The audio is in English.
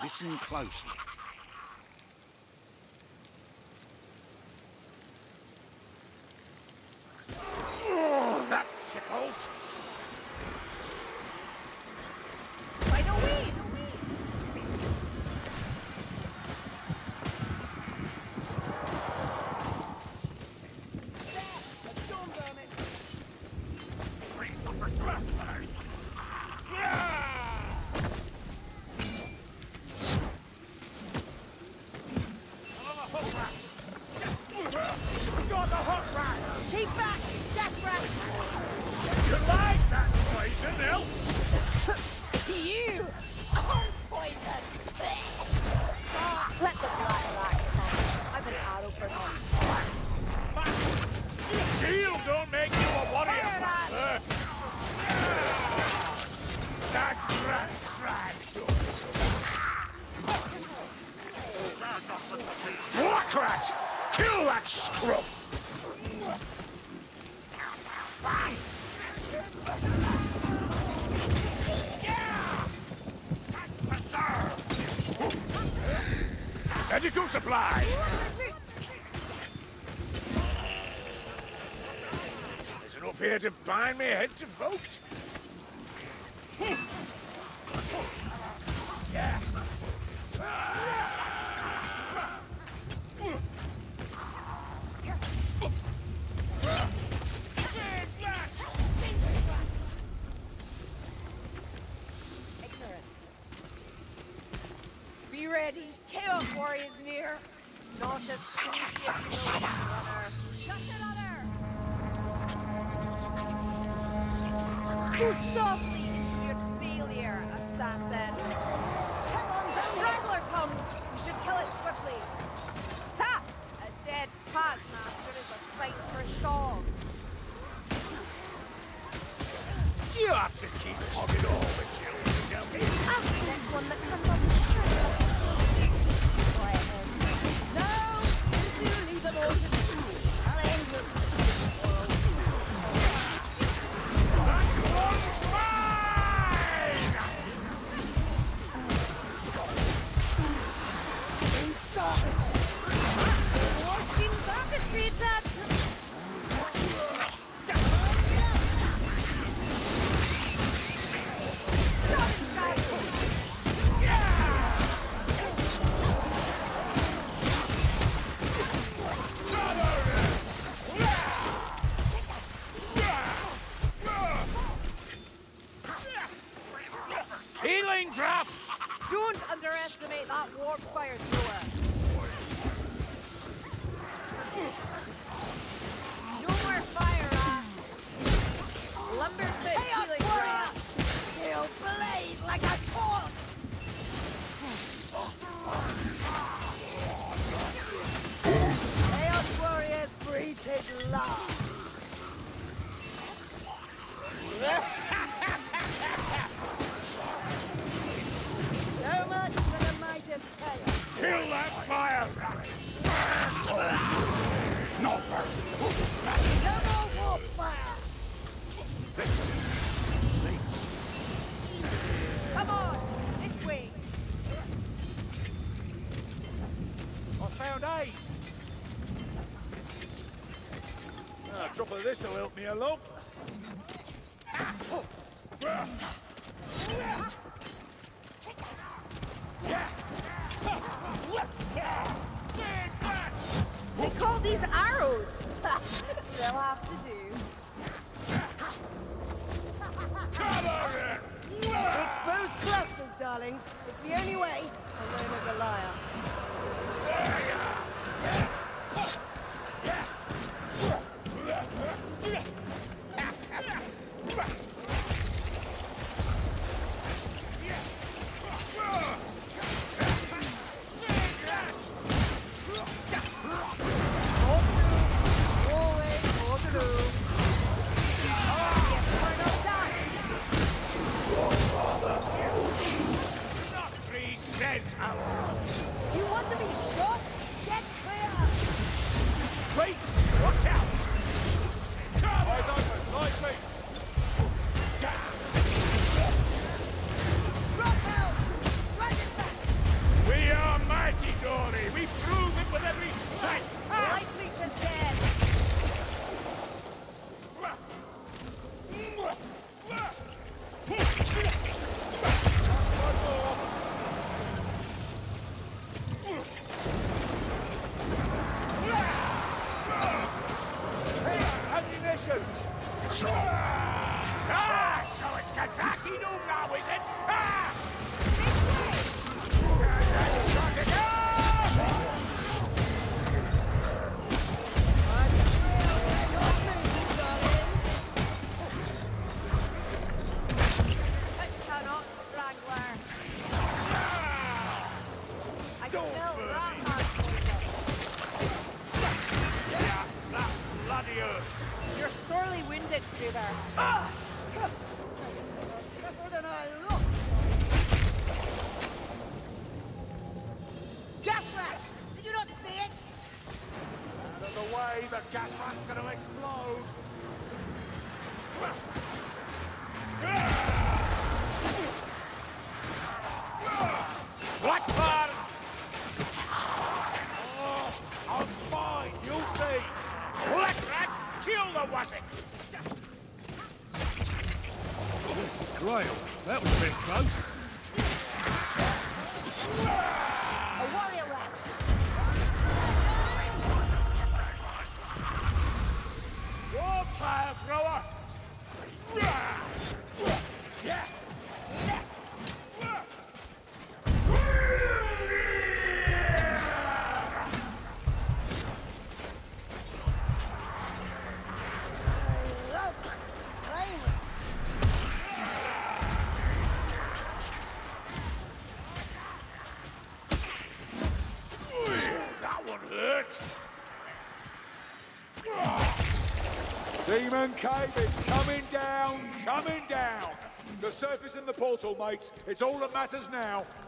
Listen closely. That tickles. Right away! Got the hot rat! Keep back! Death rat! You like that poison, Elf? You! I'm poison! Let the black rat come. I've an arrow for him. Shield don't make you a warrior, master! That rat strikes! Black rat! Kill that scrub! Medical supplies! There's enough here to bind me head to vote. Yeah. Ignorance. Be ready. Chaos warriors near. Not as sneaky as the runner. Shut it runner! Go softly into your failure, assassin. The straggler comes. We should kill it swiftly. Ha! A dead pug master is a sight for song. Do you have to keep hogging all the kills, Shelby? Ah, next one that comes up. Quiet him. No! You leave them all to me. I'll end this. That one's mine! What seems orchestrated? Healing draft! Don't underestimate that warp fire thrower. No more fire, ass. Lumberfoot healing draft. They'll blaze like a torch! Chaos warriors breathe his love. So much for the might of chaos. Kill that fire! No further. No more warp fire. Come on, this way. I found aid! A drop of this will help me along. They call these arrows. They'll have to do. Cover it! Exposed clusters, darlings. It's the only way. Alone as a liar. Always more to do. Not 3 cents out! You want to be shot? Get clear! Wait! Watch out! Eyes open! Nice feet! Drop out! Right it back! Dory! We prove it with every strike! Light leech is dead. Ammunition! So it's Kazaki Noom now, is it? It cannot, Wrangler. I smell rat poison. Yeah, that bloody earth! You're sorely wounded, Kruber. Tougher than I look! Gas rat! Did you not see it? Out of the way, the gas rat's gonna explode! Blackburn! Oh, I'm fine, you'll see! Black rat, kill the Wazzick! Grail, that was a bit close. A warrior rat! Your fire thrower! That one hurt! Demon Cave is coming down, coming down! The surface in the portal, mates. It's all that matters now.